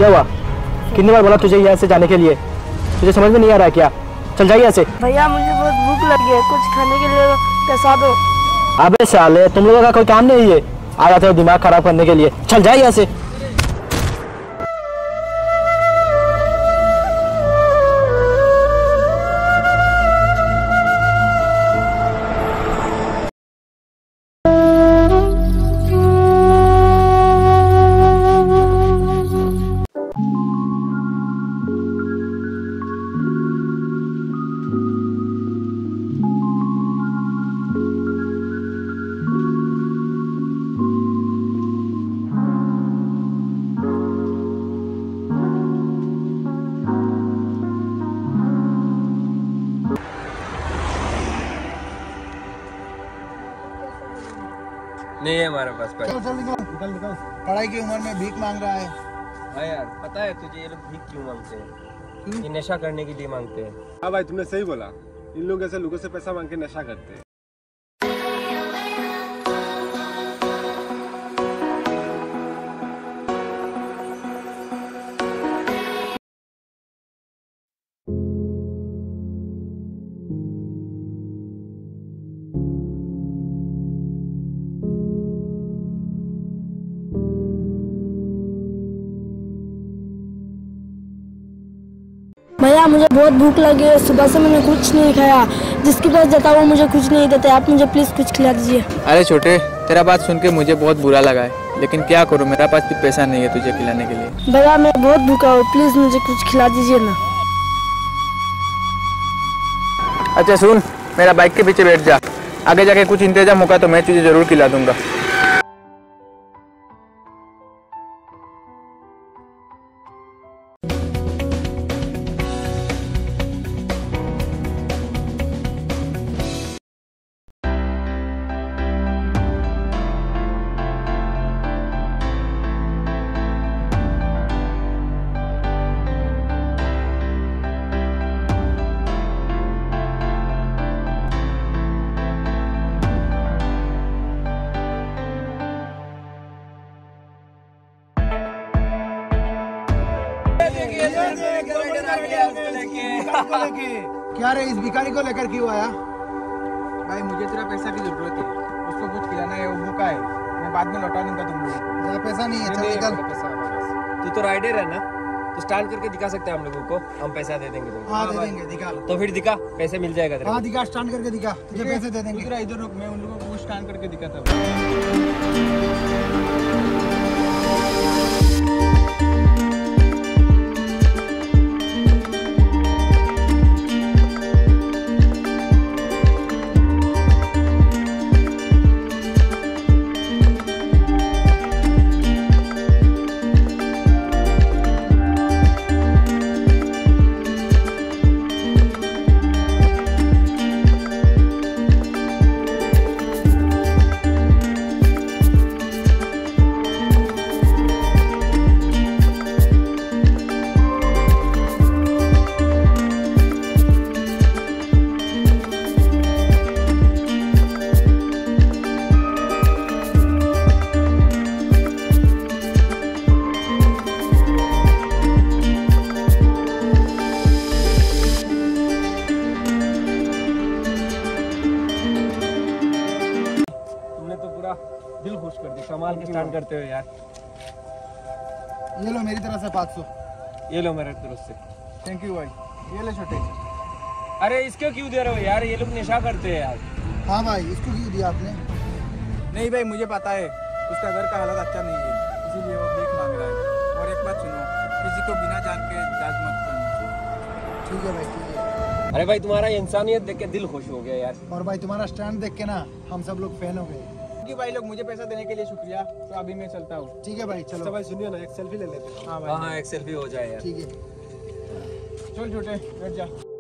क्या हुआ? कितनी बार बोला तुझे यहाँ से जाने के लिए? तुझे समझ में नहीं आ रहा है क्या? चल जाइए यहाँ से। भैया मुझे बहुत भूख लगी है, कुछ खाने के लिए पैसा दो। अबे साले, तुम लोगों का कोई काम नहीं है, आ जाते हो दिमाग खराब करने के लिए। चल जाइए यहाँ से। नहीं है हमारे पास पैसा। चल निकल निकल। पढ़ाई की उम्र में भीख मांग रहा है। हाँ यार, पता है तुझे ये लोग भीख क्यों मांगते हैं? ये नशा करने के लिए मांगते हैं। हाँ भाई, तुमने सही बोला। इन लोग ऐसे लोगों से पैसा मांग के नशा करते हैं। भैया मुझे बहुत भूख लगी है, सुबह से मैंने कुछ नहीं खाया। जिसके पास जाता है वो मुझे कुछ नहीं देते, आप मुझे प्लीज़ कुछ खिला दीजिए। अरे छोटे, तेरा बात सुन के मुझे बहुत बुरा लगा है, लेकिन क्या करूँ, मेरा पास भी पैसा नहीं है तुझे खिलाने के लिए। भैया मैं बहुत भूखा हूँ, प्लीज़ मुझे कुछ खिला दीजिए ना। अच्छा सुन, मेरा बाइक के पीछे बैठ जा, आगे जाके कुछ इंतजाम होगा तो मैं तुझे जरूर खिला दूंगा। क्या रे, इस भिखारी को लेकर क्यों आया? भाई मुझे तेरा पैसा की जरूरत है, उसको कुछ खिलाना है, वो भूखा है, मैं बाद में लौटा दूंगा तुमको। जरा पैसा नहीं है, चल निकल। तू तो राइडर है ना, तो स्टार्ट करके दिखा सकते हैं हम लोगों को, हम पैसा दे देंगे तुमको। हाँ दे देंगे, दिखा। तो फिर दिखा, पैसे मिल जाएगा तेरे को। हाँ दिखा, स्टैंड करके दिखा, तुझे पैसे दे देंगे। इधर रुक, मैं उन लोगों को स्टैंड करके दिखाता हूँ। दिल खुश कर दी, कमाल के स्टैंड करते हो यार। ये लो मेरी तरफ से 500। ये लो मेरे तरफ से। थैंक यू भाई। ये ले छोटे। अरे इसको क्यों दे रहे हो यार, ये लोग नशा करते हैं यार। हाँ भाई, इसको क्यों दिया आपने? नहीं भाई, मुझे पता है उसका घर का हालत अच्छा नहीं है, इसीलिए वो भीख मांग रहा है। और एक बात सुनो, किसी को बिना जान के जज मत करना। ठीक है भाई, ठीक है। अरे भाई, तुम्हारा इंसानियत देख के दिल खुश हो गया यार। और भाई तुम्हारा स्टैंड देख के ना हम सब लोग फैन हो गए। कि भाई लोग मुझे पैसा देने के लिए शुक्रिया। तो अभी मैं चलता हूँ। ठीक है भाई, चलो। अच्छा भाई सुनिए ना, एक सेल्फी ले लेते हैं। हाँ भाई। हाँ, एक सेल्फी हो जाए यार। ठीक है, चल छोटे, बैठ जा।